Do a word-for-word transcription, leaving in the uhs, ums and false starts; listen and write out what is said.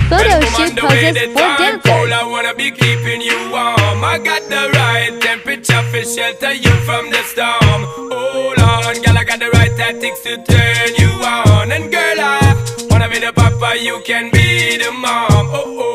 photo shoot poses for dancers. I wanna be keeping you warm. I got the right temperature for shelter you from the storm. Hold on, girl, I got the right tactics to turn you on. And girl, I wanna be the papa, you can be the mom. Oh, oh.